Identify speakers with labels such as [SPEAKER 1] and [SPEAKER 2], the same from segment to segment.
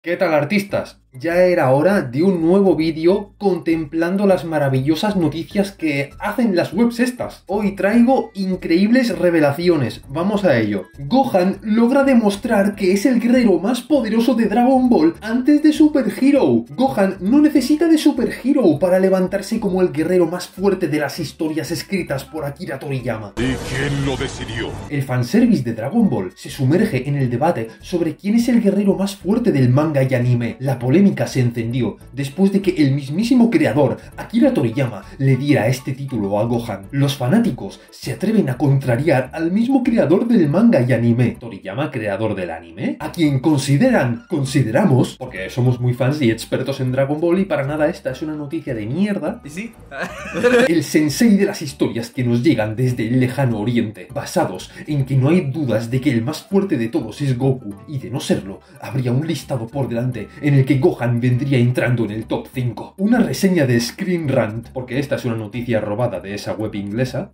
[SPEAKER 1] ¿Qué tal, artistas? Ya era hora de un nuevo vídeo contemplando las maravillosas noticias que hacen las webs estas. Hoy traigo increíbles revelaciones, vamos a ello. Gohan logra demostrar que es el guerrero más poderoso de Dragon Ball antes de Super Hero. Gohan no necesita de Super Hero para levantarse como el guerrero más fuerte de las historias escritas por Akira Toriyama.
[SPEAKER 2] ¿Y quién lo decidió?
[SPEAKER 1] El fanservice de Dragon Ball se sumerge en el debate sobre quién es el guerrero más fuerte del manga y anime. La polémica se encendió después de que el mismísimo creador, Akira Toriyama, le diera este título a Gohan. Los fanáticos se atreven a contrariar al mismo creador del manga y anime. ¿Toriyama, creador del anime? A quien consideramos, porque somos muy fans y expertos en Dragon Ball y para nada esta es una noticia de mierda.
[SPEAKER 3] ¿Sí?
[SPEAKER 1] El sensei de las historias que nos llegan desde el lejano oriente, basados en que no hay dudas de que el más fuerte de todos es Goku, y de no serlo, habría un listado por delante en el que Gohan vendría entrando en el top 5. Una reseña de Screen Rant, porque esta es una noticia robada de esa web inglesa,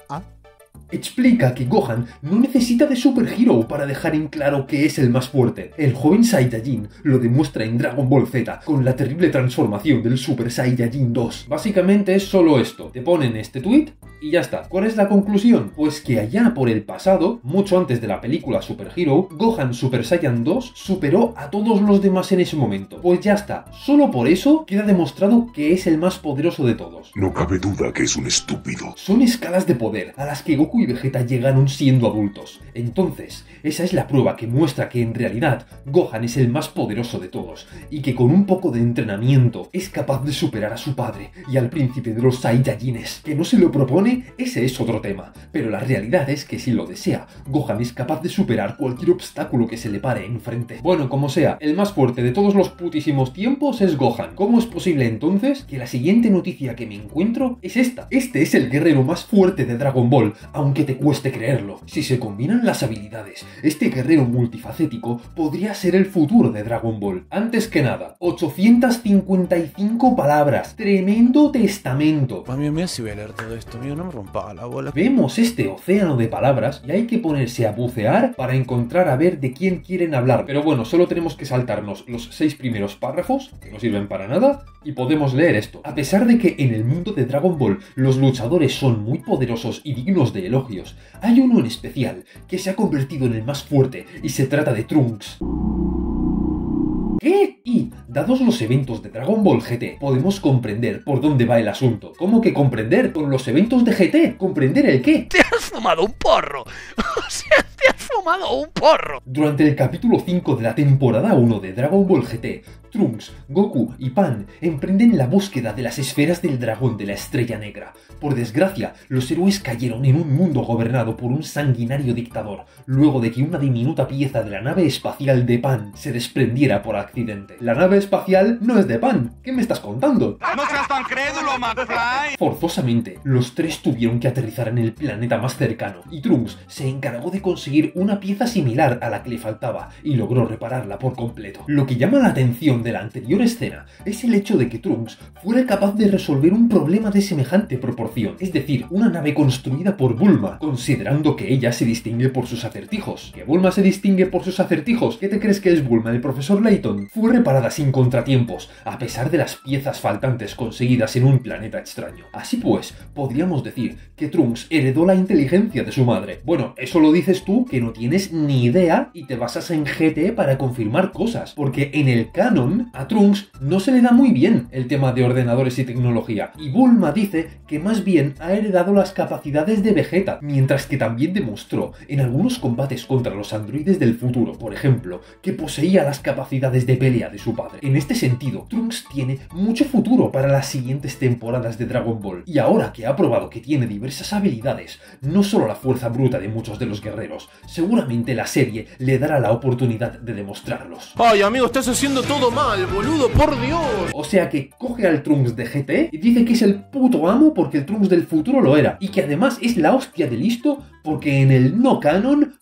[SPEAKER 1] explica que Gohan no necesita de Super Hero para dejar en claro que es el más fuerte. El joven Saiyajin lo demuestra en Dragon Ball Z con la terrible transformación del Super Saiyajin 2. Básicamente es solo esto. Te ponen este tweet y ya está. ¿Cuál es la conclusión? Pues que allá por el pasado, mucho antes de la película Super Hero, Gohan Super Saiyan 2 superó a todos los demás en ese momento. Pues ya está. Solo por eso queda demostrado que es el más poderoso de todos.
[SPEAKER 2] No cabe duda que es un estúpido.
[SPEAKER 1] Son escalas de poder a las que Goku y Vegeta llegaron siendo adultos. Entonces, esa es la prueba que muestra que en realidad Gohan es el más poderoso de todos y que con un poco de entrenamiento es capaz de superar a su padre y al príncipe de los Saiyajines. Que no se lo propone, ese es otro tema, pero la realidad es que si lo desea, Gohan es capaz de superar cualquier obstáculo que se le pare enfrente. Bueno, como sea, el más fuerte de todos los putísimos tiempos es Gohan. ¿Cómo es posible entonces que la siguiente noticia que me encuentro es esta? Este es el guerrero más fuerte de Dragon Ball, aunque te cueste creerlo. Si se combinan las habilidades, este guerrero multifacético podría ser el futuro de Dragon Ball. Antes que nada, 855 palabras. Tremendo testamento.
[SPEAKER 3] Amigo mío, si voy a leer todo esto, amigo, no me rompa la bola.
[SPEAKER 1] Vemos este océano de palabras y hay que ponerse a bucear para encontrar a ver de quién quieren hablar. Pero bueno, solo tenemos que saltarnos los 6 primeros párrafos, que no sirven para nada, y podemos leer esto. A pesar de que en el mundo de Dragon Ball los luchadores son muy poderosos y dignos de elogios, hay uno en especial que se ha convertido en el más fuerte y se trata de Trunks. ¿Qué? Y, dados los eventos de Dragon Ball GT, podemos comprender por dónde va el asunto. ¿Cómo que comprender? Con los eventos de GT, ¿comprender el qué?
[SPEAKER 3] ¡Te has fumado un porro! O sea, te has fumado un porro.
[SPEAKER 1] Durante el capítulo 5 de la temporada 1 de Dragon Ball GT, Trunks, Goku y Pan emprenden la búsqueda de las esferas del dragón de la Estrella Negra. Por desgracia, los héroes cayeron en un mundo gobernado por un sanguinario dictador, luego de que una diminuta pieza de la nave espacial de Pan se desprendiera por accidente. La nave espacial no es de Pan. ¿Qué me estás contando?
[SPEAKER 4] ¡No seas tan crédulo, McFly!
[SPEAKER 1] Forzosamente, los tres tuvieron que aterrizar en el planeta más cercano, y Trunks se encargó de conseguir una pieza similar a la que le faltaba, y logró repararla por completo. Lo que llama la atención de la anterior escena es el hecho de que Trunks fuera capaz de resolver un problema de semejante proporción, es decir, una nave construida por Bulma, considerando que ella se distingue por sus acertijos. ¿Que Bulma se distingue por sus acertijos? ¿Qué te crees que es Bulma, el profesor Layton? Fue reparada sin contratiempos, a pesar de las piezas faltantes conseguidas en un planeta extraño. Así pues, podríamos decir que Trunks heredó la inteligencia de su madre. Bueno, eso lo dices tú, que no tienes ni idea y te basas en GT para confirmar cosas, porque en el canon a Trunks no se le da muy bien el tema de ordenadores y tecnología, y Bulma dice que más bien ha heredado las capacidades de Vegeta, mientras que también demostró en algunos combates contra los androides del futuro, por ejemplo, que poseía las capacidades de pelea de su padre. En este sentido, Trunks tiene mucho futuro para las siguientes temporadas de Dragon Ball, y ahora que ha probado que tiene diversas habilidades, no solo la fuerza bruta de muchos de los guerreros, seguramente la serie le dará la oportunidad de demostrarlos.
[SPEAKER 3] Ay, amigo, estás haciendo todo mal, boludo, por Dios.
[SPEAKER 1] O sea que coge al Trunks de GT y dice que es el puto amo porque el Trunks del futuro lo era, y que además es la hostia de listo porque en el no canon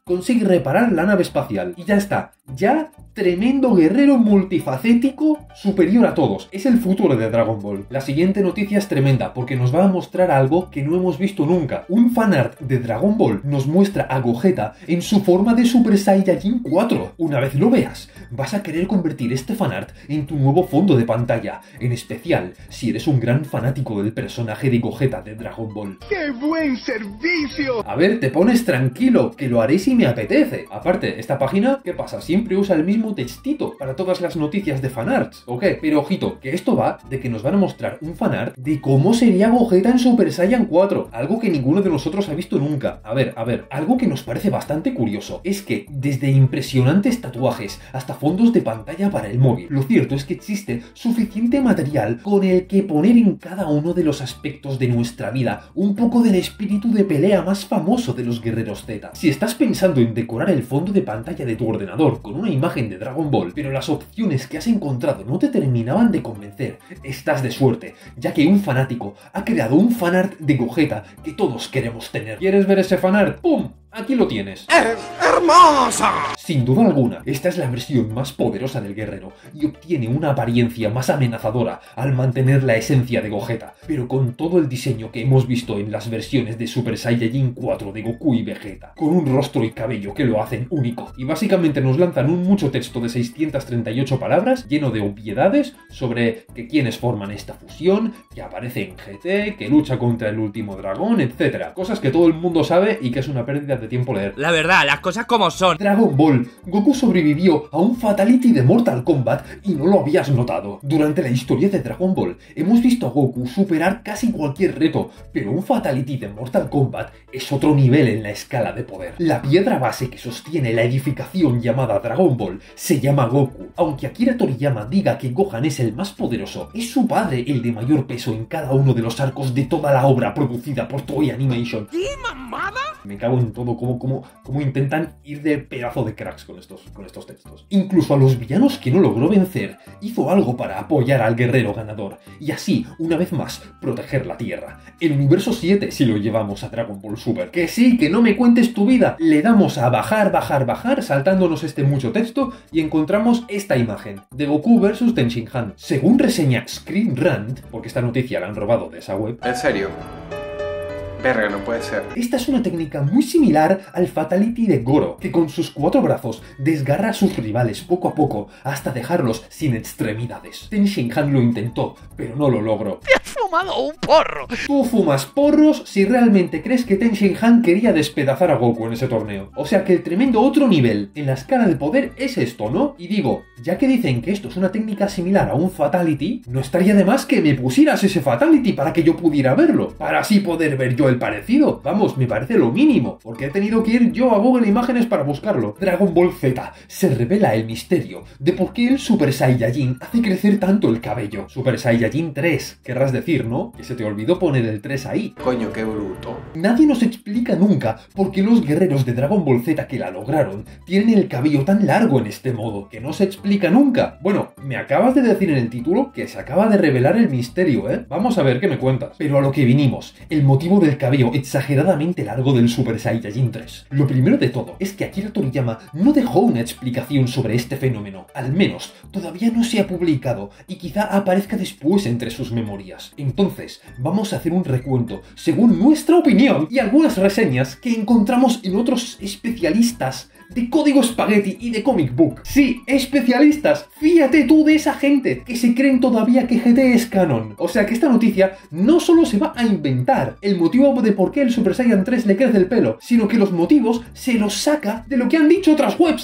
[SPEAKER 1] consigue reparar la nave espacial. Y ya está. Ya, tremendo guerrero multifacético, superior a todos. Es el futuro de Dragon Ball. La siguiente noticia es tremenda porque nos va a mostrar algo que no hemos visto nunca. Un fanart de Dragon Ball nos muestra a Gogeta en su forma de Super Saiyajin 4. Una vez lo veas, vas a querer convertir este fanart en tu nuevo fondo de pantalla. En especial, si eres un gran fanático del personaje de Gogeta de Dragon Ball.
[SPEAKER 4] ¡Qué buen servicio!
[SPEAKER 1] A ver, te pones tranquilo, que lo haré si me apetece. Aparte, esta página, ¿qué pasa? Siempre usa el mismo textito para todas las noticias de fanarts, ¿ok? Pero ojito, que esto va de que nos van a mostrar un fanart de cómo sería Gogeta en Super Saiyan 4. Algo que ninguno de nosotros ha visto nunca. A ver, algo que nos parece bastante curioso es que desde impresionantes tatuajes hasta fondos de pantalla para el móvil, lo cierto es que existe suficiente material con el que poner en cada uno de los aspectos de nuestra vida un poco del espíritu de pelea más famoso de los guerreros Z. Si estás pensando en decorar el fondo de pantalla de tu ordenador con una imagen de Dragon Ball, pero las opciones que has encontrado no te terminaban de convencer, estás de suerte, ya que un fanático ha creado un fanart de Gogeta que todos queremos tener. ¿Quieres ver ese fanart? ¡Pum! Aquí lo tienes.
[SPEAKER 4] ¡Hermosa!
[SPEAKER 1] Sin duda alguna, esta es la versión más poderosa del guerrero y obtiene una apariencia más amenazadora al mantener la esencia de Gogeta, pero con todo el diseño que hemos visto en las versiones de Super Saiyajin 4 de Goku y Vegeta, con un rostro y cabello que lo hacen único. Y básicamente nos lanzan un mucho texto de 638 palabras, lleno de obviedades sobre que quienes forman esta fusión, que aparece en GT, que lucha contra el último dragón, etc. Cosas que todo el mundo sabe y que es una pérdida de tiempo leer.
[SPEAKER 5] La verdad, las cosas como son.
[SPEAKER 1] Dragon Ball. Goku sobrevivió a un Fatality de Mortal Kombat y no lo habías notado. Durante la historia de Dragon Ball hemos visto a Goku superar casi cualquier reto, pero un Fatality de Mortal Kombat es otro nivel en la escala de poder. La piedra base que sostiene la edificación llamada Dragon Ball se llama Goku. Aunque Akira Toriyama diga que Gohan es el más poderoso, es su padre el de mayor peso en cada uno de los arcos de toda la obra producida por Toei Animation.
[SPEAKER 3] ¿Qué mamada?
[SPEAKER 1] Me cago en todo, cómo intentan ir de pedazo de cracks con estos textos. Incluso a los villanos que no logró vencer, hizo algo para apoyar al guerrero ganador, y así, una vez más, proteger la Tierra. El universo 7 si lo llevamos a Dragon Ball Super. Que sí, que no me cuentes tu vida. Le damos a bajar, saltándonos este mucho texto, y encontramos esta imagen, de Goku vs Ten Shin Han. Según reseña Screen Rant, porque esta noticia la han robado de esa web.
[SPEAKER 6] ¿En serio? Verga, no puede ser.
[SPEAKER 1] Esta es una técnica muy similar al Fatality de Goro, que con sus 4 brazos desgarra a sus rivales poco a poco hasta dejarlos sin extremidades. Ten Shin Han lo intentó, pero no lo logró.
[SPEAKER 3] ¡Te has fumado un porro!
[SPEAKER 1] Tú fumas porros si realmente crees que Ten Shin Han quería despedazar a Goku en ese torneo. O sea que el tremendo otro nivel en la escala de poder es esto, ¿no? Y digo, ya que dicen que esto es una técnica similar a un Fatality, no estaría de más que me pusieras ese Fatality para que yo pudiera verlo, para así poder ver yo el parecido. Vamos, me parece lo mínimo, porque he tenido que ir yo a Google Imágenes para buscarlo. Dragon Ball Z. Se revela el misterio de por qué el Super Saiyajin hace crecer tanto el cabello. Super Saiyajin 3, querrás decir, ¿no? Que se te olvidó poner el 3 ahí.
[SPEAKER 6] Coño, qué bruto.
[SPEAKER 1] Nadie nos explica nunca por qué los guerreros de Dragon Ball Z que la lograron tienen el cabello tan largo en este modo, que no se explica nunca. Bueno, me acabas de decir en el título que se acaba de revelar el misterio, ¿eh? Vamos a ver qué me cuentas. Pero a lo que vinimos, el motivo del cabello exageradamente largo del Super Saiyajin 3. Lo primero de todo es que Akira Toriyama no dejó una explicación sobre este fenómeno. Al menos, todavía no se ha publicado y quizá aparezca después entre sus memorias. Entonces, vamos a hacer un recuento según nuestra opinión y algunas reseñas que encontramos en otros especialistas de código Spaghetti y de Comic Book. Sí, especialistas, fíjate tú de esa gente que se creen todavía que GT es canon. O sea que esta noticia no solo se va a inventar el motivo de por qué el Super Saiyan 3 le crece el pelo, sino que los motivos se los saca de lo que han dicho otras webs.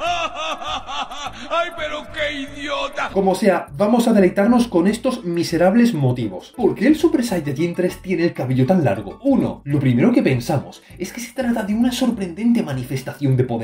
[SPEAKER 4] ¡Ay, pero qué idiota!
[SPEAKER 1] Como sea, vamos a deleitarnos con estos miserables motivos. ¿Por qué el Super Saiyajin 3 tiene el cabello tan largo? 1. Lo primero que pensamos es que se trata de una sorprendente manifestación de poder.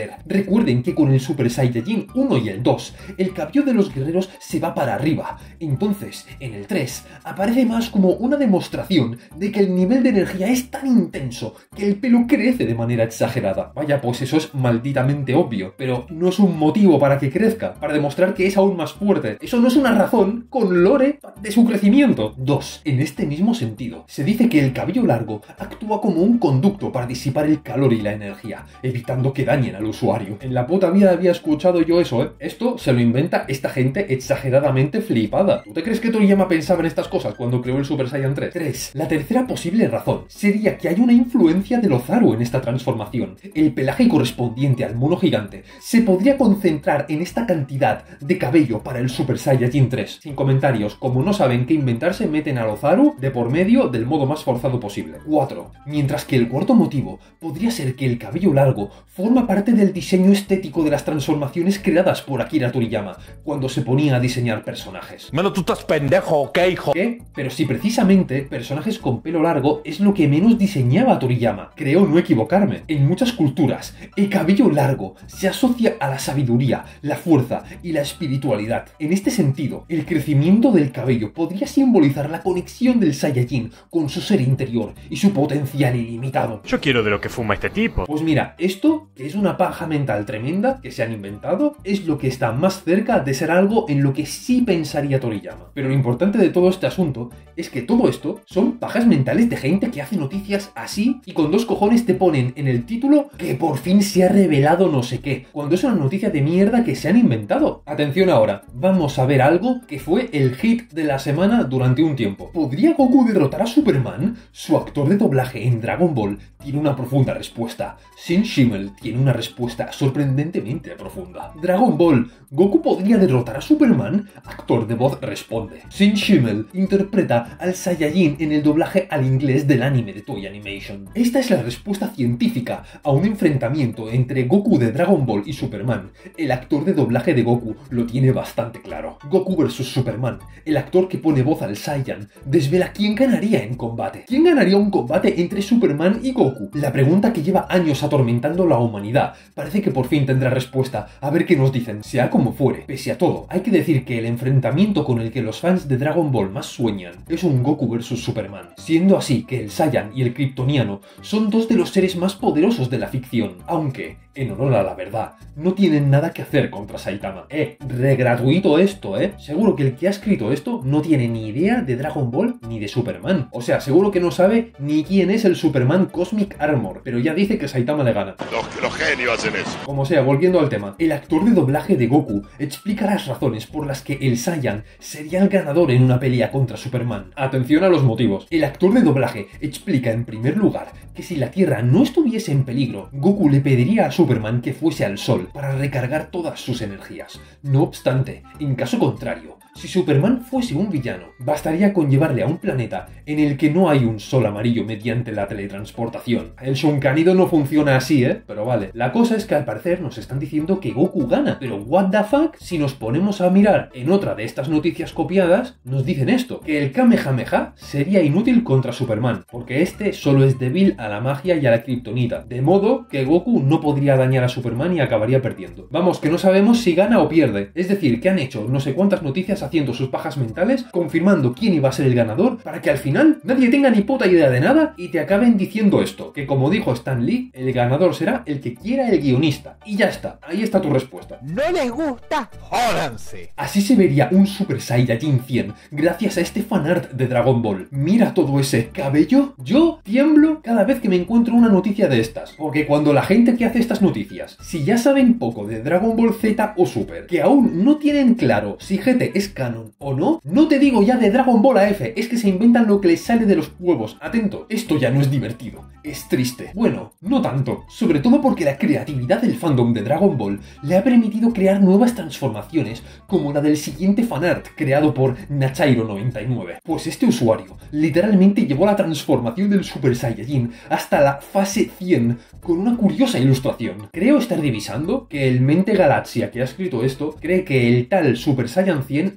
[SPEAKER 1] poder. Recuerden que con el Super Saiyajin 1 y el 2, el cabello de los guerreros se va para arriba. Entonces, en el 3, aparece más como una demostración de que el nivel de energía es tan intenso que el pelo crece de manera exagerada. Vaya, pues eso es malditamente obvio, pero no es un motivo para que crezca, para demostrar que es aún más fuerte. Eso no es una razón con lore de su crecimiento. 2. En este mismo sentido, se dice que el cabello largo actúa como un conducto para disipar el calor y la energía, evitando que dañen al usuario. En la puta vida había escuchado yo eso, ¿eh? Esto se lo inventa esta gente exageradamente flipada. ¿Tú te crees que Toriyama pensaba en estas cosas cuando creó el Super Saiyan 3? 3. La tercera posible razón sería que hay una influencia del Ozaru en esta transformación. El pelaje correspondiente al mono gigante se podría concentrar en esta cantidad de cabello para el Super Saiyajin 3. Sin comentarios, como no saben qué inventarse, meten al Ozaru de por medio del modo más forzado posible. 4. Mientras que el cuarto motivo podría ser que el cabello largo forma parte del diseño estético de las transformaciones creadas por Akira Toriyama cuando se ponía a diseñar personajes.
[SPEAKER 5] Mano, tú estás pendejo, ¿ok, hijo?
[SPEAKER 1] ¿Qué? Pero si precisamente personajes con pelo largo es lo que menos diseñaba Toriyama. Creo no equivocarme. En muchas culturas, el cabello largo se asocia a la sabiduría, la fuerza y la espiritualidad. En este sentido, el crecimiento del cabello podría simbolizar la conexión del Saiyajin con su ser interior y su potencial ilimitado.
[SPEAKER 7] Yo quiero de lo que fuma este tipo.
[SPEAKER 1] Pues mira, esto, que es una paja mental tremenda que se han inventado, es lo que está más cerca de ser algo en lo que sí pensaría Toriyama. Pero lo importante de todo este asunto es que todo esto son pajas mentales de gente que hace noticias así y con dos cojones te ponen en el título que por fin se ha revelado no sé qué, cuando es una noticia de mierda que se han inventado. Atención ahora, vamos a ver algo que fue el hit de la semana durante un tiempo. ¿Podría Goku derrotar a Superman? Su actor de doblaje en Dragon Ball tiene una profunda respuesta. Sin Schimmel tiene una respuesta sorprendentemente profunda. Dragon Ball, ¿Goku podría derrotar a Superman? Actor de voz responde. Sin Schimmel interpreta al Saiyajin en el doblaje al inglés del anime de Toei Animation. Esta es la respuesta científica a un enfrentamiento entre Goku de Dragon Ball y Superman. El actor de doblaje de Goku lo tiene bastante claro. Goku vs Superman. El actor que pone voz al Saiyan desvela quién ganaría en combate. ¿Quién ganaría un combate entre Superman y Goku? La pregunta que lleva años atormentando la humanidad parece que por fin tendrá respuesta. A ver qué nos dicen. Sea como fuere, pese a todo, hay que decir que el enfrentamiento con el que los fans de Dragon Ball más sueñan es un Goku vs Superman, siendo así que el Saiyan y el Kryptoniano son dos de los seres más poderosos de la ficción, aunque, en honor a la verdad, no tienen nada que hacer contra Saitama. Regratuito esto, Seguro que el que ha escrito esto no tiene ni idea de Dragon Ball ni de Superman. O sea, seguro que no sabe ni quién es el Superman Cosmic Armor, pero ya dice que Saitama le gana.
[SPEAKER 2] Los genios hacen eso.
[SPEAKER 1] Como sea, volviendo al tema, el actor de doblaje de Goku explica las razones por las que el Saiyan sería el ganador en una pelea contra Superman. Atención a los motivos. El actor de doblaje explica en primer lugar que si la Tierra no estuviese en peligro, Goku le pediría a Superman que fuese al Sol para recargar todas sus energías. No obstante, en caso contrario, si Superman fuese un villano, bastaría con llevarle a un planeta en el que no hay un sol amarillo mediante la teletransportación. El Shunkanido no funciona así, pero vale. La cosa es que al parecer nos están diciendo que Goku gana, pero what the fuck, si nos ponemos a mirar en otra de estas noticias copiadas, nos dicen esto, que el Kamehameha sería inútil contra Superman, porque este solo es débil a la magia y a la kriptonita, de modo que Goku no podría dañar a Superman y acabaría perdiendo. Vamos, que no sabemos si gana o pierde, es decir, que han hecho no sé cuántas noticias haciendo sus pajas mentales, confirmando quién iba a ser el ganador, para que al final nadie tenga ni puta idea de nada y te acaben diciendo esto, que como dijo Stan Lee, el ganador será el que quiera el guionista. Y ya está, ahí está tu respuesta.
[SPEAKER 5] ¿No les gusta? ¡Jódanse!
[SPEAKER 1] Así se vería un Super Saiyajin 100 gracias a este fanart de Dragon Ball. Mira todo ese cabello. Yo tiemblo cada vez que me encuentro una noticia de estas, porque cuando la gente que hace estas noticias, si ya saben poco de Dragon Ball Z o Super, que aún no tienen claro si GT es canon o no, no te digo ya de Dragon Ball AF, es que se inventan lo que les sale de los huevos. Atento, esto ya no es divertido, es triste. Bueno, no tanto, sobre todo porque la creatividad del fandom de Dragon Ball le ha permitido crear nuevas transformaciones, como la del siguiente fanart creado por Nachairo99. Pues este usuario literalmente llevó la transformación del Super Saiyajin hasta la fase 100 con una curiosa ilustración. Creo estar divisando que el Mente Galaxia que ha escrito esto cree que el tal Super Saiyan 100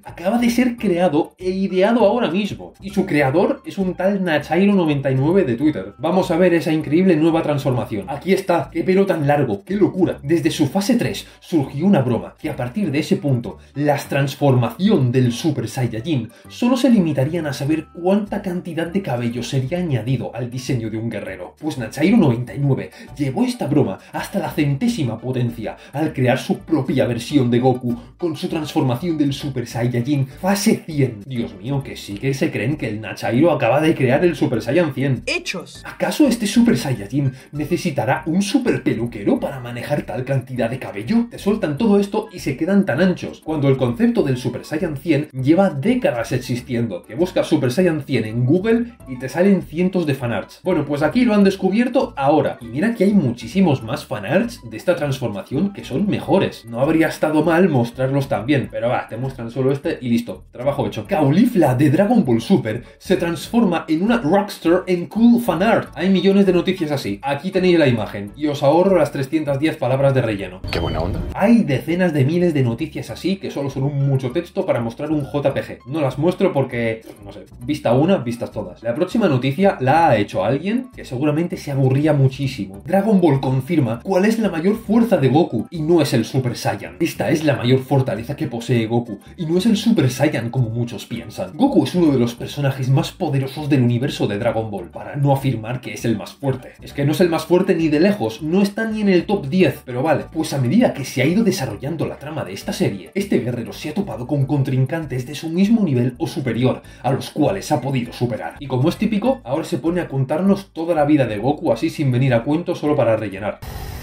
[SPEAKER 1] acaba de ser creado e ideado ahora mismo. Y su creador es un tal Nachairo99 de Twitter. Vamos a ver esa increíble nueva transformación. Aquí está, qué pelo tan largo, qué locura. Desde su fase 3 surgió una broma que a partir de ese punto, la transformación del Super Saiyajin solo se limitarían a saber cuánta cantidad de cabello sería añadido al diseño de un guerrero. Pues Nachairo99 llevó esta broma hasta la centésima potencia al crear su propia versión de Goku con su transformación del Super Saiyajin fase 100. Dios mío, que sí que se creen que el Nachairo acaba de crear el Super Saiyan 100.
[SPEAKER 8] ¡Hechos!
[SPEAKER 1] ¿Acaso este Super Saiyajin necesitará un super peluquero para manejar tal cantidad de cabello? Te sueltan todo esto y se quedan tan anchos, cuando el concepto del Super Saiyan 100 lleva décadas existiendo. Que buscas Super Saiyan 100 en Google y te salen cientos de fanarts. Bueno, pues aquí lo han descubierto ahora. Y mira que hay muchísimos más fanarts de esta transformación que son mejores. No habría estado mal mostrarlos también, pero va, te muestran solo este y listo, trabajo hecho. Caulifla de Dragon Ball Super se transforma en una rockstar en cool fanart. Hay millones de noticias así. Aquí tenéis la imagen y os ahorro las 310 palabras de relleno.
[SPEAKER 6] Qué buena onda.
[SPEAKER 1] Hay decenas de miles de noticias así que solo son mucho texto para mostrar un JPG. No las muestro porque, no sé, vista una, vistas todas. La próxima noticia la ha hecho alguien que seguramente se aburría muchísimo. Dragon Ball confirma cuál es la mayor fuerza de Goku y no es el Super Saiyan. Esta es la mayor fortaleza que posee Goku y no es el Super Saiyan como muchos piensan. Goku es uno de los personajes más poderosos del universo de Dragon Ball, para no afirmar que es el más fuerte. Es que no es el más fuerte ni de lejos, no está ni en el top 10, pero vale, pues a medida que se ha ido desarrollando la trama de esta serie, este guerrero se ha topado con contrincantes de su mismo nivel o superior, a los cuales ha podido superar. Y como es típico, ahora se pone a contarnos toda la vida de Goku así sin venir a cuento solo para rellenar.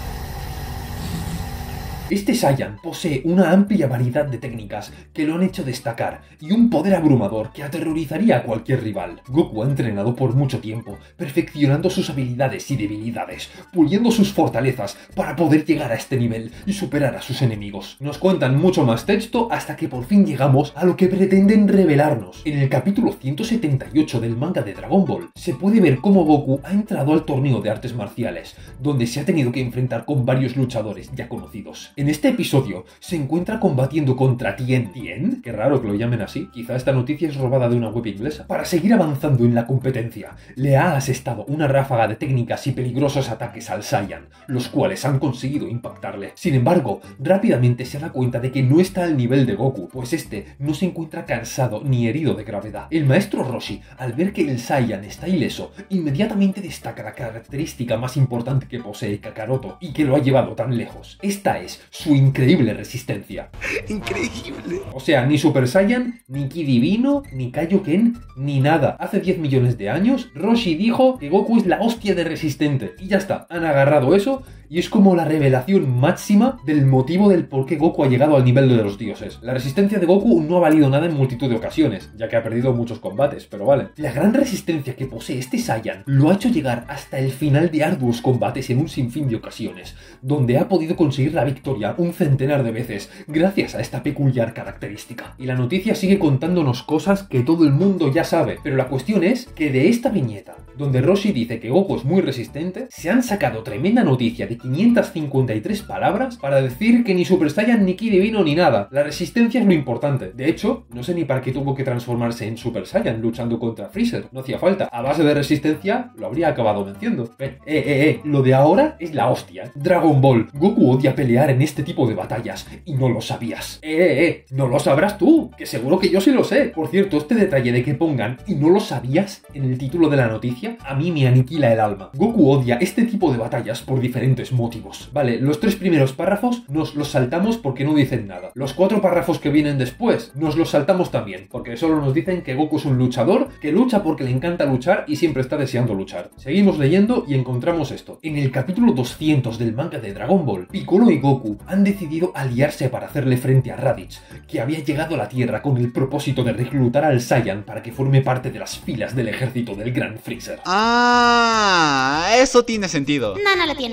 [SPEAKER 1] Este Saiyan posee una amplia variedad de técnicas que lo han hecho destacar y un poder abrumador que aterrorizaría a cualquier rival. Goku ha entrenado por mucho tiempo, perfeccionando sus habilidades y debilidades, puliendo sus fortalezas para poder llegar a este nivel y superar a sus enemigos. Nos cuentan mucho más texto hasta que por fin llegamos a lo que pretenden revelarnos. En el capítulo 178 del manga de Dragon Ball se puede ver cómo Goku ha entrado al torneo de artes marciales, donde se ha tenido que enfrentar con varios luchadores ya conocidos. En este episodio se encuentra combatiendo contra Tien. ¿Tien? Qué raro que lo llamen así. Quizá esta noticia es robada de una web inglesa. Para seguir avanzando en la competencia, le ha asestado una ráfaga de técnicas y peligrosos ataques al Saiyan, los cuales han conseguido impactarle. Sin embargo, rápidamente se da cuenta de que no está al nivel de Goku, pues este no se encuentra cansado ni herido de gravedad. El maestro Roshi, al ver que el Saiyan está ileso, inmediatamente destaca la característica más importante que posee Kakaroto y que lo ha llevado tan lejos. Esta es su increíble resistencia.
[SPEAKER 8] ¡Increíble!
[SPEAKER 1] O sea, ni Super Saiyan, ni Ki Divino, ni Kaioken, ni nada. Hace 10 millones de años, Roshi dijo que Goku es la hostia de resistente. Y ya está, han agarrado eso y es como la revelación máxima del motivo del por qué Goku ha llegado al nivel de los dioses. La resistencia de Goku no ha valido nada en multitud de ocasiones, ya que ha perdido muchos combates, pero vale. La gran resistencia que posee este Saiyan lo ha hecho llegar hasta el final de arduos combates en un sinfín de ocasiones, donde ha podido conseguir la victoria un centenar de veces, gracias a esta peculiar característica. Y la noticia sigue contándonos cosas que todo el mundo ya sabe, pero la cuestión es que de esta viñeta, donde Roshi dice que Goku es muy resistente, se han sacado tremenda noticia de 553 palabras para decir que ni Super Saiyan ni Ki Divino ni nada. La resistencia es lo importante. De hecho, no sé ni para qué tuvo que transformarse en Super Saiyan luchando contra Freezer. No hacía falta. A base de resistencia lo habría acabado venciendo. Lo de ahora es la hostia. Dragon Ball. Goku odia pelear en este tipo de batallas y no lo sabías. No lo sabrás tú, que seguro que yo sí lo sé. Por cierto, este detalle de que pongan "y no lo sabías" en el título de la noticia, a mí me aniquila el alma. Goku odia este tipo de batallas por diferentes motivos. Vale, los 3 primeros párrafos nos los saltamos porque no dicen nada. Los 4 párrafos que vienen después nos los saltamos también, porque solo nos dicen que Goku es un luchador, que lucha porque le encanta luchar y siempre está deseando luchar. Seguimos leyendo y encontramos esto. En el capítulo 200 del manga de Dragon Ball, Piccolo y Goku han decidido aliarse para hacerle frente a Raditz, que había llegado a la Tierra con el propósito de reclutar al Saiyan para que forme parte de las filas del ejército del Gran Freezer.
[SPEAKER 9] Ah, eso tiene sentido.
[SPEAKER 10] No, no lo tiene.
[SPEAKER 9] No lo tiene.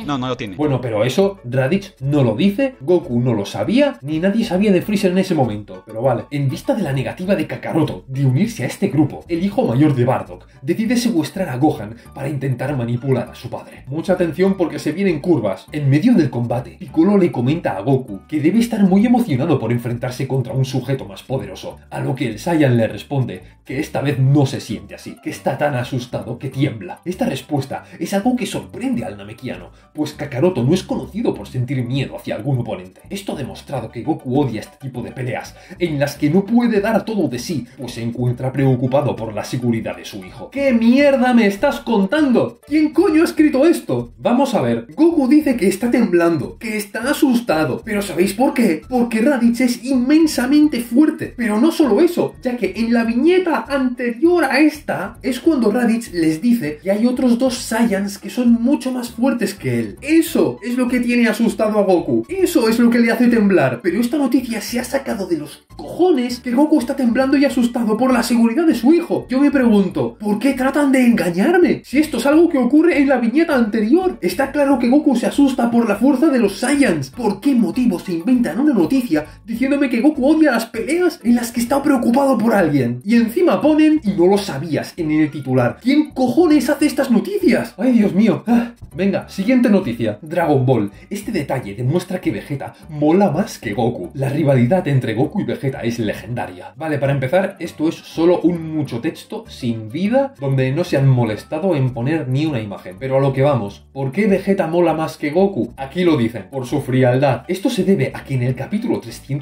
[SPEAKER 8] tiene.
[SPEAKER 1] Bueno, pero eso Raditz no lo dice, Goku no lo sabía, ni nadie sabía de Freezer en ese momento. Pero vale, en vista de la negativa de Kakaroto de unirse a este grupo, el hijo mayor de Bardock decide secuestrar a Gohan para intentar manipular a su padre. Mucha atención porque se vienen curvas. En medio del combate, Piccolo le comenta a Goku que debe estar muy emocionado por enfrentarse contra un sujeto más poderoso, a lo que el Saiyan le responde que esta vez no se siente así, que está tan asustado que tiembla. Esta respuesta es algo que sorprende al namekiano, pues Kakaroto no es conocido por sentir miedo hacia algún oponente. Esto ha demostrado que Goku odia este tipo de peleas, en las que no puede dar todo de sí, pues se encuentra preocupado por la seguridad de su hijo. ¿Qué mierda me estás contando? ¿Quién coño ha escrito esto? Vamos a ver, Goku dice que está temblando, que está asustado, pero ¿sabéis por qué? Porque Raditz es inmensamente fuerte. Pero no solo eso, ya que en la viñeta anterior a esta es cuando Raditz les dice que hay otros dos Saiyans que son mucho más fuertes que él. Eso es lo que tiene asustado a Goku. Eso es lo que le hace temblar. Pero esta noticia se ha sacado de los cojones que Goku está temblando y asustado por la seguridad de su hijo. Yo me pregunto, ¿por qué tratan de engañarme? Si esto es algo que ocurre en la viñeta anterior. Está claro que Goku se asusta por la fuerza de los Saiyans. ¿Por qué motivo se inventan una noticia diciéndome que Goku odia las peleas en las que está preocupado por alguien? Y encima ponen, y no lo sabías en el titular, ¿quién cojones hace estas noticias? ¡Ay, Dios mío! Venga, siguiente noticia. Dragon Ball. Este detalle demuestra que Vegeta mola más que Goku. La rivalidad entre Goku y Vegeta es legendaria. Vale, para empezar, esto es solo un mucho texto sin vida, donde no se han molestado en poner ni una imagen. Pero a lo que vamos, ¿por qué Vegeta mola más que Goku? Aquí lo dicen, por su frialdad. Esto se debe a que en el capítulo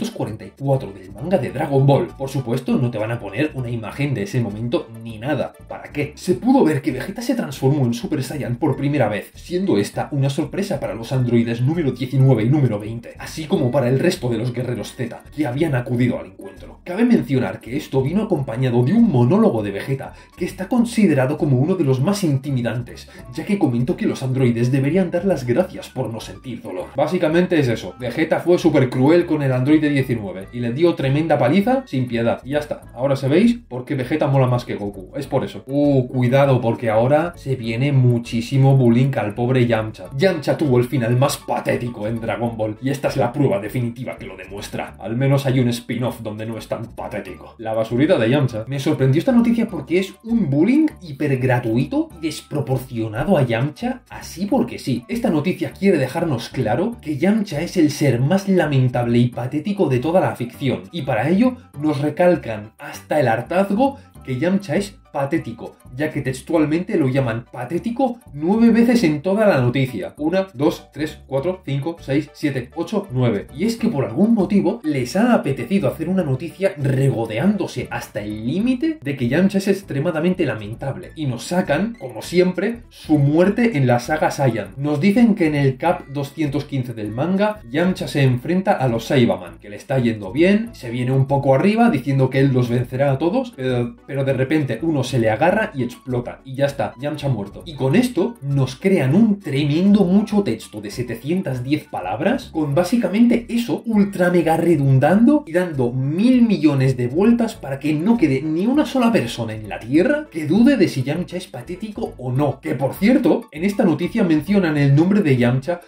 [SPEAKER 1] 344 del manga de Dragon Ball, por supuesto, no te van a poner una imagen de ese momento ni nada. ¿Para qué? Se pudo ver que Vegeta se transformó en Super Saiyan por primera vez, siendo esta una sorpresa para los androides número 19 y número 20, así como para el resto de los guerreros Z que habían acudido al encuentro. Cabe mencionar que esto vino acompañado de un monólogo de Vegeta que está considerado como uno de los más intimidantes, ya que comentó que los androides deberían dar las gracias por no sentir dolor. Básicamente es eso, Vegeta fue súper cruel con el androide 19 y le dio tremenda paliza sin piedad, y ya está. Ahora sabéis por qué Vegeta mola más que Goku, es por eso. Cuidado, porque ahora se viene muchísimo bullying al pobre Yamcha. Yamcha tuvo el final más patético en Dragon Ball, y esta es la prueba definitiva que lo demuestra. Al menos hay un spin-off donde no es tan patético. La basurita de Yamcha. Me sorprendió esta noticia porque es un bullying hiper gratuito y desproporcionado a Yamcha, así porque sí. Esta noticia quiere dejarnos claro que Yamcha es el ser más lamentable y patético de toda la ficción, y para ello nos recalcan hasta el hartazgo que Yamcha es patético, ya que textualmente lo llaman patético 9 veces en toda la noticia. 1, 2, 3, 4, 5, 6, 7, 8, 9. Y es que por algún motivo les ha apetecido hacer una noticia regodeándose hasta el límite de que Yamcha es extremadamente lamentable. Y nos sacan, como siempre, su muerte en la saga Saiyan. Nos dicen que en el Cap 215 del manga, Yamcha se enfrenta a los Saibaman, que le está yendo bien, se viene un poco arriba diciendo que él los vencerá a todos, pero de repente uno se le agarra y explota, y ya está, Yamcha muerto. Y con esto nos crean un tremendo mucho texto de 710 palabras, con básicamente eso ultra mega redundando y dando 1000 millones de vueltas para que no quede ni una sola persona en la Tierra que dude de si Yamcha es patético o no. Que por cierto, en esta noticia mencionan el nombre de Yamcha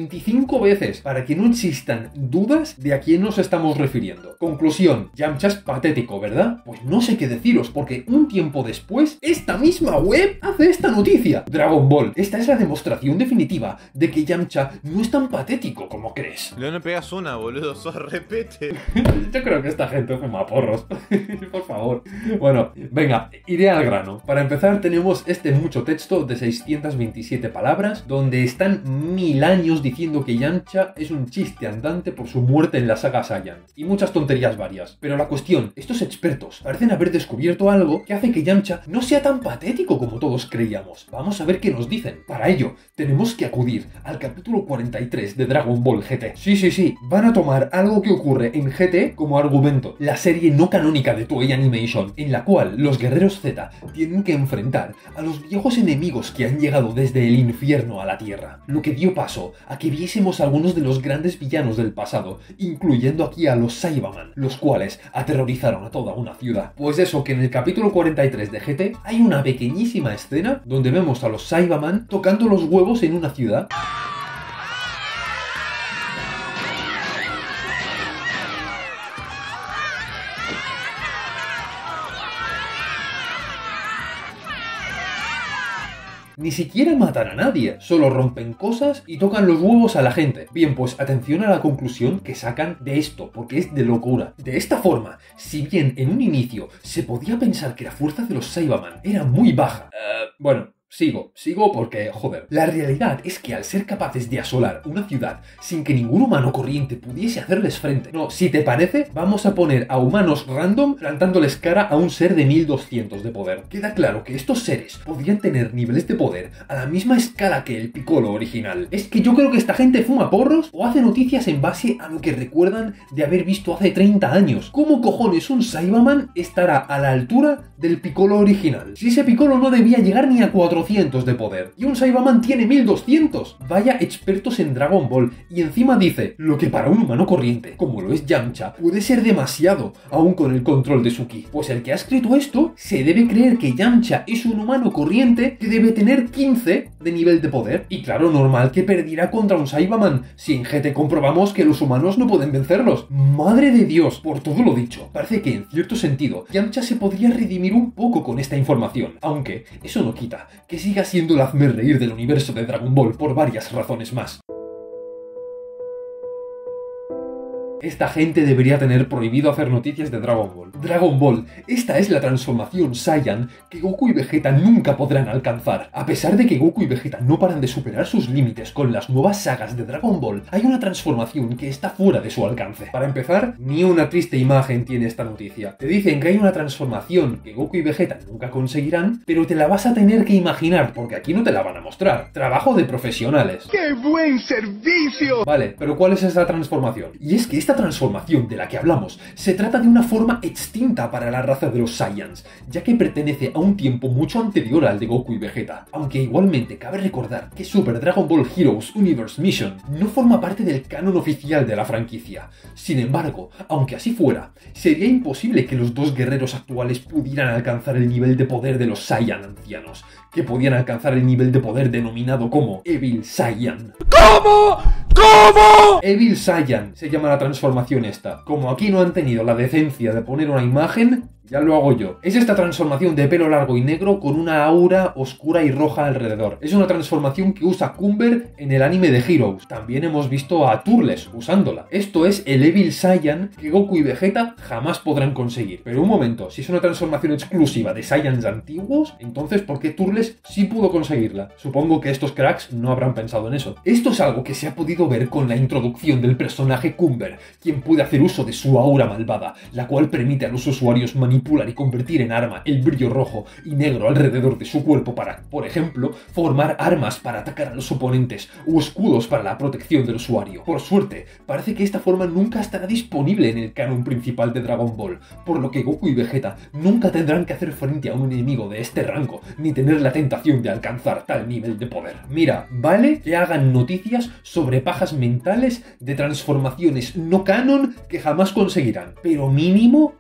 [SPEAKER 1] 25 veces para que no existan dudas de a quién nos estamos refiriendo. Conclusión, Yamcha es patético, ¿verdad? Pues no sé qué deciros, porque un tiempo después, esta misma web hace esta noticia. Dragon Ball. Esta es la demostración definitiva de que Yamcha no es tan patético como crees.
[SPEAKER 8] León, no pegas una, boludo, sos repete.
[SPEAKER 1] Yo creo que esta gente fuma porros. Por favor. Bueno, venga, iré al grano. Para empezar tenemos este mucho texto de 627 palabras, donde están 1000 años diciendo que Yamcha es un chiste andante por su muerte en la saga Saiyan. Y muchas tonterías varias. Pero la cuestión, estos expertos parecen haber descubierto algo que hace que Yamcha no sea tan patético como todos creíamos. Vamos a ver qué nos dicen. Para ello, tenemos que acudir al capítulo 43 de Dragon Ball GT. Sí, van a tomar algo que ocurre en GT como argumento, la serie no canónica de Toei Animation, en la cual los guerreros Z tienen que enfrentar a los viejos enemigos que han llegado desde el infierno a la Tierra, lo que dio paso a que viésemos algunos de los grandes villanos del pasado, incluyendo aquí a los Saibaman, los cuales aterrorizaron a toda una ciudad. Pues eso, que en el capítulo 43 de GT hay una pequeñísima escena donde vemos a los Saibaman tocando los huevos en una ciudad. Ni siquiera matan a nadie, solo rompen cosas y tocan los huevos a la gente. Bien, pues atención a la conclusión que sacan de esto, porque es de locura. De esta forma, si bien en un inicio se podía pensar que la fuerza de los Saibaman era muy baja, bueno... Sigo porque, joder. La realidad es que al ser capaces de asolar una ciudad sin que ningún humano corriente pudiese hacerles frente, no, si te parece, vamos a poner a humanos random plantándoles cara a un ser de 1200 de poder. Queda claro que estos seres podrían tener niveles de poder a la misma escala que el Piccolo original. Es que yo creo que esta gente fuma porros o hace noticias en base a lo que recuerdan de haber visto hace 30 años. ¿Cómo cojones un Saibaman estará a la altura del Piccolo original? Si ese Piccolo no debía llegar ni a 400 de poder. Y un Saibaman tiene 1200. Vaya expertos en Dragon Ball. Y encima dice, lo que para un humano corriente, como lo es Yamcha, puede ser demasiado, aún con el control de su ki. Pues el que ha escrito esto, se debe creer que Yamcha es un humano corriente que debe tener 15 de nivel de poder. Y claro, normal que perdiera contra un Saibaman, si en GT comprobamos que los humanos no pueden vencerlos. Madre de Dios, por todo lo dicho, parece que en cierto sentido, Yamcha se podría redimir un poco con esta información, aunque eso no quita que siga siendo el hazmerreír del universo de Dragon Ball por varias razones más. Esta gente debería tener prohibido hacer noticias de Dragon Ball. Dragon Ball, esta es la transformación Saiyan que Goku y Vegeta nunca podrán alcanzar. A pesar de que Goku y Vegeta no paran de superar sus límites con las nuevas sagas de Dragon Ball, hay una transformación que está fuera de su alcance. Para empezar, ni una triste imagen tiene esta noticia. Te dicen que hay una transformación que Goku y Vegeta nunca conseguirán, pero te la vas a tener que imaginar porque aquí no te la van a mostrar. Trabajo de profesionales.
[SPEAKER 4] ¡Qué buen servicio!
[SPEAKER 1] Vale, pero ¿cuál es esa transformación? Y es que esta transformación de la que hablamos se trata de una forma extinta para la raza de los Saiyans, ya que pertenece a un tiempo mucho anterior al de Goku y Vegeta, aunque igualmente cabe recordar que Super Dragon Ball Heroes Universe Mission no forma parte del canon oficial de la franquicia. Sin embargo, aunque así fuera, sería imposible que los dos guerreros actuales pudieran alcanzar el nivel de poder de los Saiyan ancianos, que podían alcanzar el nivel de poder denominado como Evil Saiyan.
[SPEAKER 3] ¿Cómo? ¿Cómo?
[SPEAKER 1] Evil Saiyan se llama la transformación esta. Como aquí no han tenido la decencia de poner una imagen, ya lo hago yo. Es esta transformación de pelo largo y negro con una aura oscura y roja alrededor. Es una transformación que usa Cumber en el anime de Heroes. También hemos visto a Turles usándola. Esto es el Evil Saiyan que Goku y Vegeta jamás podrán conseguir. Pero un momento, si es una transformación exclusiva de Saiyans antiguos, entonces ¿por qué Turles sí pudo conseguirla? Supongo que estos cracks no habrán pensado en eso. Esto es algo que se ha podido ver con la introducción del personaje Cumber, quien puede hacer uso de su aura malvada, la cual permite a los usuarios manipular y convertir en arma el brillo rojo y negro alrededor de su cuerpo para, por ejemplo, formar armas para atacar a los oponentes o escudos para la protección del usuario. Por suerte, parece que esta forma nunca estará disponible en el canon principal de Dragon Ball, por lo que Goku y Vegeta nunca tendrán que hacer frente a un enemigo de este rango, ni tener la tentación de alcanzar tal nivel de poder. Mira, vale que hagan noticias sobre pajas mentales de transformaciones no canon que jamás conseguirán, pero mínimo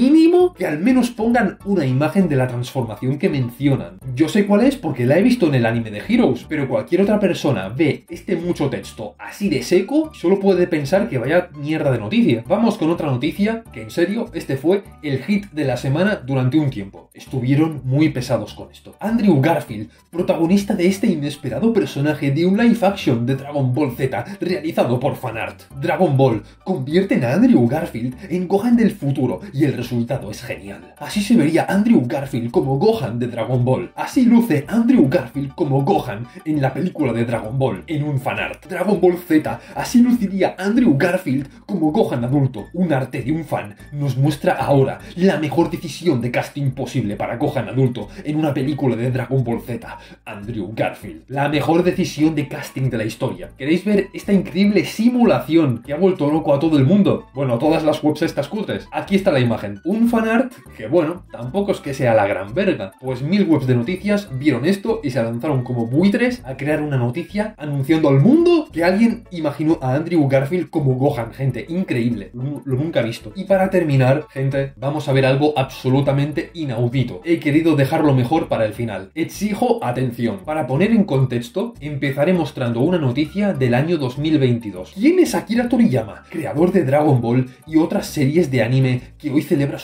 [SPEAKER 1] que al menos pongan una imagen de la transformación que mencionan. Yo sé cuál es porque la he visto en el anime de Heroes, pero cualquier otra persona ve este mucho texto así de seco, solo puede pensar que vaya mierda de noticia. Vamos con otra noticia, que en serio, este fue el hit de la semana durante un tiempo. Estuvieron muy pesados con esto. Andrew Garfield, protagonista de este inesperado personaje de un live action de Dragon Ball Z realizado por fanart. Dragon Ball convierten a Andrew Garfield en Gohan del futuro y el resultado es genial. Así se vería Andrew Garfield como Gohan de Dragon Ball. Así luce Andrew Garfield como Gohan en la película de Dragon Ball, en un fanart. Dragon Ball Z, así luciría Andrew Garfield como Gohan adulto. Un arte de un fan nos muestra ahora la mejor decisión de casting posible para Gohan adulto en una película de Dragon Ball Z. Andrew Garfield. La mejor decisión de casting de la historia. ¿Queréis ver esta increíble simulación que ha vuelto loco a todo el mundo? Bueno, a todas las webs estas cutres. Aquí está la imagen. Un fanart que, bueno, tampoco es que sea la gran verga. Pues 1000 webs de noticias vieron esto y se lanzaron como buitres a crear una noticia anunciando al mundo que alguien imaginó a Andrew Garfield como Gohan. Gente, increíble. Lo nunca visto. Y para terminar, gente, vamos a ver algo absolutamente inaudito. He querido dejarlo mejor para el final. Exijo atención. Para poner en contexto, empezaré mostrando una noticia del año 2022. ¿Quién es Akira Toriyama? Creador de Dragon Ball y otras series de anime que hoy celebra su cumpleaños.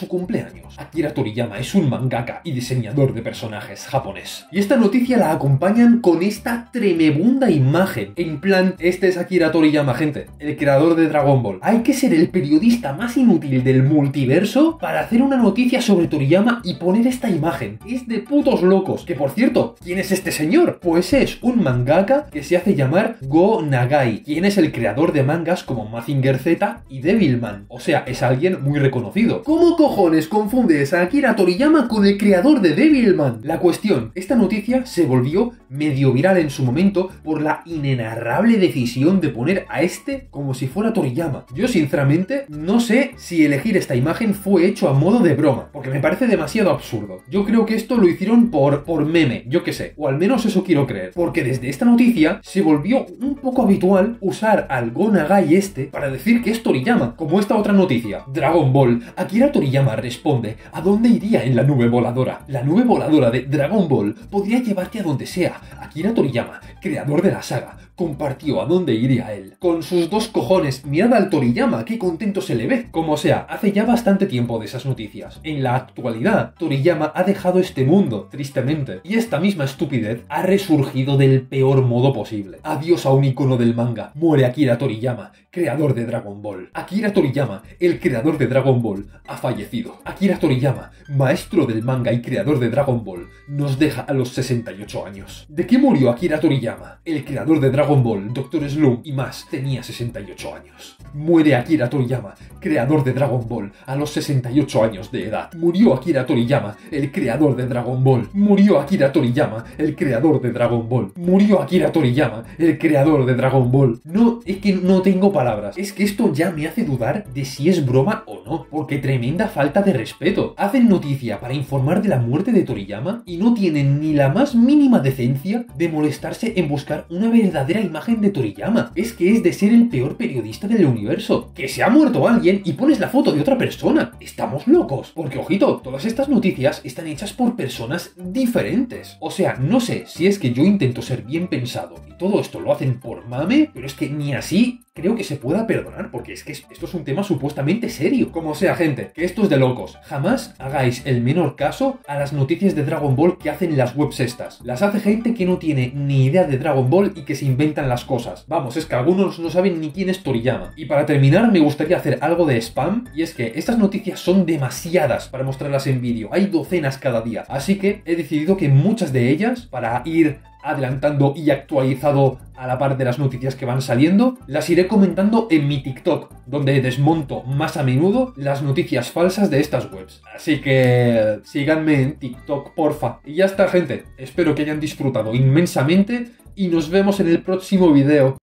[SPEAKER 1] años. Akira Toriyama es un mangaka y diseñador de personajes japonés. Y esta noticia la acompañan con esta tremenda imagen. En plan, este es Akira Toriyama, gente, el creador de Dragon Ball. Hay que ser el periodista más inútil del multiverso para hacer una noticia sobre Toriyama y poner esta imagen. Es de putos locos. Que por cierto, ¿quién es este señor? Pues es un mangaka que se hace llamar Go Nagai, quien es el creador de mangas como Mazinger Z y Devilman. O sea, es alguien muy reconocido. ¿Cómo cojones confundes a Akira Toriyama con el creador de Devilman? La cuestión, esta noticia se volvió medio viral en su momento por la inenarrable decisión de poner a este como si fuera Toriyama. Yo sinceramente no sé si elegir esta imagen fue hecho a modo de broma, porque me parece demasiado absurdo. Yo creo que esto lo hicieron por meme, yo qué sé, o al menos eso quiero creer, porque desde esta noticia se volvió un poco habitual usar al Go Nagai este para decir que es Toriyama, como esta otra noticia. Dragon Ball, Akira Toriyama responde: ¿a dónde iría en la nube voladora? La nube voladora de Dragon Ball podría llevarte a donde sea. Akira Toriyama, creador de la saga, compartió a dónde iría él. Con sus dos cojones, mirad al Toriyama, qué contento se le ve. Como sea, hace ya bastante tiempo de esas noticias. En la actualidad, Toriyama ha dejado este mundo, tristemente, y esta misma estupidez ha resurgido del peor modo posible. Adiós a un icono del manga. Muere Akira Toriyama, creador de Dragon Ball. Akira Toriyama, el creador de Dragon Ball, ha fallecido. Akira Toriyama, maestro del manga y creador de Dragon Ball, nos deja a los 68 años. ¿De qué murió Akira Toriyama? El creador de Dragon Ball, Dr. Slump y más, tenía 68 años. Muere Akira Toriyama, creador de Dragon Ball, a los 68 años de edad. Murió Akira Toriyama, el creador de Dragon Ball. Murió Akira Toriyama, el creador de Dragon Ball. Murió Akira Toriyama, el creador de Dragon Ball. No, es que no tengo palabras. Es que esto ya me hace dudar de si es broma o no, porque tremenda falta de respeto. Hacen noticia para informar de la muerte de Toriyama y no tienen ni la más mínima decencia de molestarse en buscar una verdadera imagen de Toriyama. Es que es de ser el peor periodista del universo. Que se ha muerto alguien y pones la foto de otra persona. Estamos locos. Porque, ojito, todas estas noticias están hechas por personas diferentes. O sea, no sé si es que yo intento ser bien pensado y todo esto lo hacen por mame, pero es que ni así creo que se pueda perdonar, porque es que esto es un tema supuestamente serio. Como sea, gente, que esto es de locos. Jamás hagáis el menor caso a las noticias de Dragon Ball que hacen las webs estas. Las hace gente que no tiene ni idea de Dragon Ball y que se inventan las cosas. Vamos, es que algunos no saben ni quién es Toriyama. Y para terminar, me gustaría hacer algo de spam, y es que estas noticias son demasiadas para mostrarlas en vídeo. Hay docenas cada día. Así que he decidido que muchas de ellas, para ir adelantando y actualizado a la par de las noticias que van saliendo, las iré comentando en mi TikTok, donde desmonto más a menudo las noticias falsas de estas webs. Así que síganme en TikTok, porfa. Y ya está, gente. Espero que hayan disfrutado inmensamente y nos vemos en el próximo video.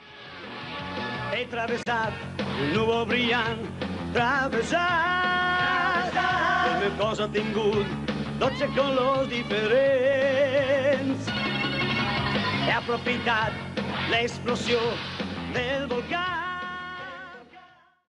[SPEAKER 9] He travessat un núvol brillant, travessat. El meu cos ha tingut 12 colors diferents. He aprofitat l'explosió del